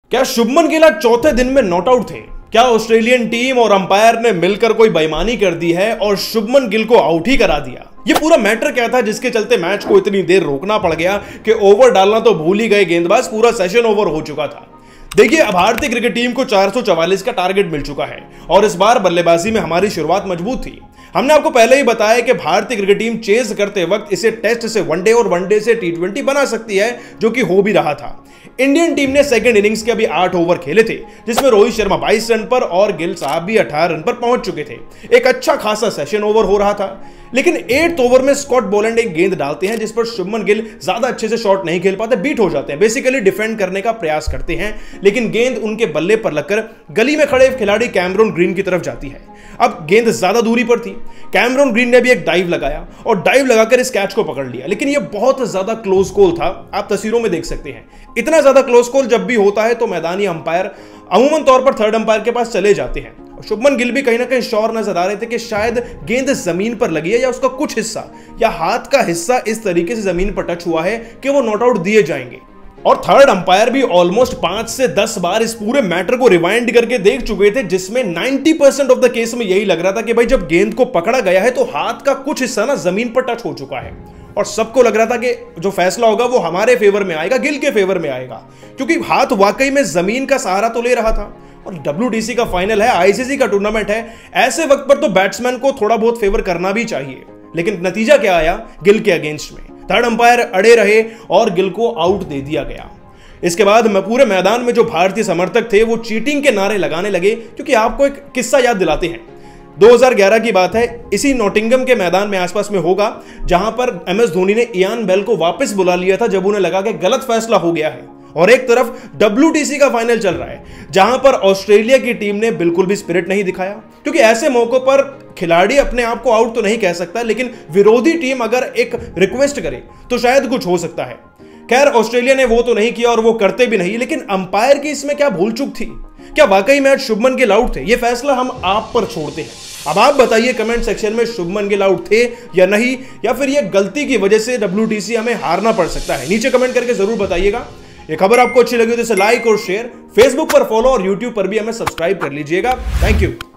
क्या शुभमन गिल आज चौथे दिन में नॉट आउट थे? क्या ऑस्ट्रेलियन टीम और अंपायर ने मिलकर कोई बेईमानी कर दी है और शुभमन गिल को आउट ही करा दिया? ये पूरा मैटर क्या था जिसके चलते मैच को इतनी देर रोकना पड़ गया कि ओवर डालना तो भूल ही गए गेंदबाज, पूरा सेशन ओवर हो चुका था। देखिए, भारतीय क्रिकेट टीम को 444 का टारगेट मिल चुका है और इस बार बल्लेबाजी में हमारी शुरुआत मजबूत थी। हमने आपको पहले ही बताया कि भारतीय क्रिकेट टीम चेज करते वक्त इसे टेस्ट से वनडे और वनडे से टी20 बना सकती है, जो कि हो भी रहा था। इंडियन टीम ने सेकंड इनिंग्स के अभी 8 ओवर खेले थे, जिसमें रोहित शर्मा 22 रन पर और गिल साहब भी 18 रन पर पहुंच चुके थे। एक अच्छा खासा सेशन ओवर हो रहा था, लेकिन 8th ओवर में स्कॉट बोलैंड एक गेंद डालते हैं जिस पर शुभमन गिल ज्यादा अच्छे से शॉट नहीं खेल पाते, बीट हो जाते हैं। बेसिकली डिफेंड करने का प्रयास करते हैं, लेकिन गेंद उनके बल्ले पर लगकर गली में खड़े खिलाड़ी कैमरून ग्रीन की तरफ जाती है। अब गेंद ज्यादा दूरी पर थी, कैमरून ग्रीन ने भी एक डाइव लगाया और डाइव लगाकर इस कैच को पकड़ लिया, लेकिन यह बहुत ज्यादा क्लोज कॉल था। आप तस्वीरों में देख सकते हैं, इतना ज्यादा क्लोज कॉल जब भी होता है तो मैदानी अंपायर अमूमन तौर पर थर्ड अंपायर के पास चले जाते हैं। शुभमन गिल भी कहीं ना कहीं श्योर नजर आ रहे थे कि शायद गेंद जमीन पर लगी है या उसका कुछ हिस्सा या हाथ का हिस्सा इस तरीके से जमीन पर टच हुआ है कि वो नॉट आउट दिए जाएंगे। और थर्ड अंपायर भी ऑलमोस्ट 5 से 10 बार इस पूरे मैटर को रिवाइंड करके देख चुके थे, जिसमें 90% ऑफ द केस में यही लग रहा था कि भाई जब गेंद को पकड़ा गया है तो हाथ का कुछ हिस्सा ना जमीन पर टच हो चुका है। और सबको लग रहा था कि जो फैसला होगा वो हमारे फेवर में आएगा, गिल के फेवर में आएगा, क्योंकि हाथ वाकई में जमीन का सहारा तो ले रहा था। और WTC का फाइनल है, ICC का टूर्नामेंट है, ऐसे वक्त पर तो बैट्समैन को थोड़ा बहुत फेवर करना भी चाहिए। लेकिन नतीजा क्या आया? गिल के अगेंस्ट में थर्ड अंपायर अड़े रहे और गिल को आउट दे दिया गया। इसके बाद पूरे मैदान में जो भारतीय समर्थक थे वो चीटिंग के नारे लगाने लगे, क्योंकि आपको एक किस्सा याद दिलाते हैं। 2011 की बात है, इसी नॉटिंगम के मैदान में आसपास में होगा, जहां पर MS धोनी ने इयान बेल को वापस बुला लिया था जब उन्हें लगा कि गलत फैसला हो गया है। और एक तरफ WTC का फाइनल चल रहा है, जहां पर ऑस्ट्रेलिया की टीम ने बिल्कुल भी स्पिरिट नहीं दिखाया, क्योंकि ऐसे मौकों पर खिलाड़ी अपने आप को आउट तो नहीं कह सकता, लेकिन विरोधी टीम अगर एक रिक्वेस्ट करे तो शायद कुछ हो सकता है। खैर, ऑस्ट्रेलिया ने वो तो नहीं किया और वो करते भी नहीं, लेकिन अंपायर की इसमें क्या भूल चूक थी? क्या वाकई में आज शुभमन गिल आउट थे? ये फैसला हम आप पर छोड़ते हैं। अब आप बताइए कमेंट सेक्शन में, शुभमन गिल आउट थे या नहीं, या फिर ये गलती की वजह से WTC हमें हारना पड़ सकता है? नीचे कमेंट करके जरूर बताइएगा। ये खबर आपको अच्छी लगी तो इसे लाइक और शेयर, फेसबुक पर फॉलो और यूट्यूब पर भी हमें सब्सक्राइब कर लीजिएगा। Thank you.